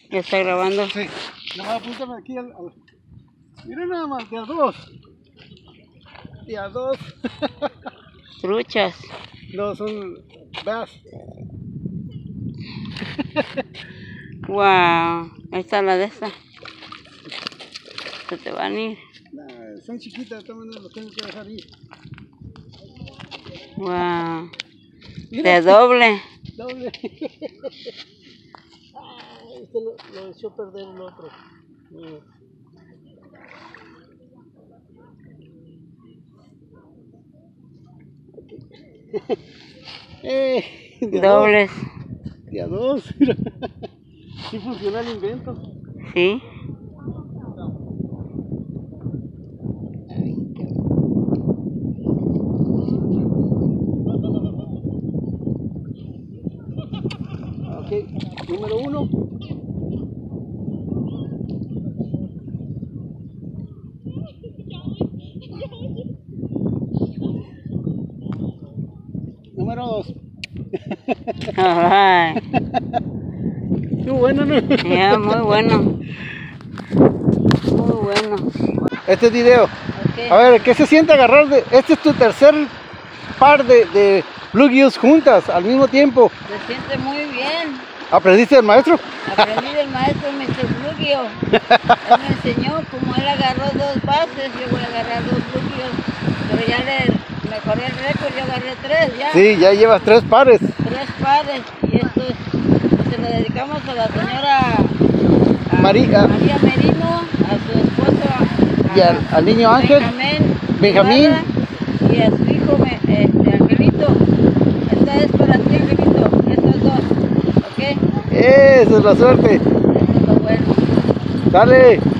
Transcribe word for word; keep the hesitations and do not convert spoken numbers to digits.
¿Ya está grabando? Sí. Nada más apúntame aquí al, al... Mira nada más, de a dos. De a dos. Truchas. No, son bass. Wow. Ahí está la de esa. Se te van a ir. Nah, son chiquitas, de todas maneras los tengo que dejar ir. Wow. Mira. De doble. Doble. Ah, este lo, lo echó a perder el otro. Mira. eh, de Dobles. Dos. De a dos. Mira. Sí funciona el invento. Sí. Ok, número uno. Número dos. Ay. Qué bueno, ¿no? Ya, muy bueno. Muy bueno. Este es video. Okay. A ver, ¿qué se siente agarrar de... Este es tu tercer par de, de bluegills juntas al mismo tiempo. Se siente muy bien. ¿Aprendiste del maestro? Aprendí del maestro mister Bluegill. Él me enseñó, como él agarró dos bases, yo voy a agarrar dos bluegills. Pero ya le mejoré el récord, yo agarré tres ya. Sí, ya llevas tres pares. Tres pares. Y esto es, se lo dedicamos a la señora a María. María Merino, a su esposo a, Y al, al niño Ángel. Benjamín. Benjamín. Y a su hijo este, Angelito. Esta es para ti, Angelito. Estos dos. ¿Ok? Esa es la suerte. Eso es lo bueno. Dale.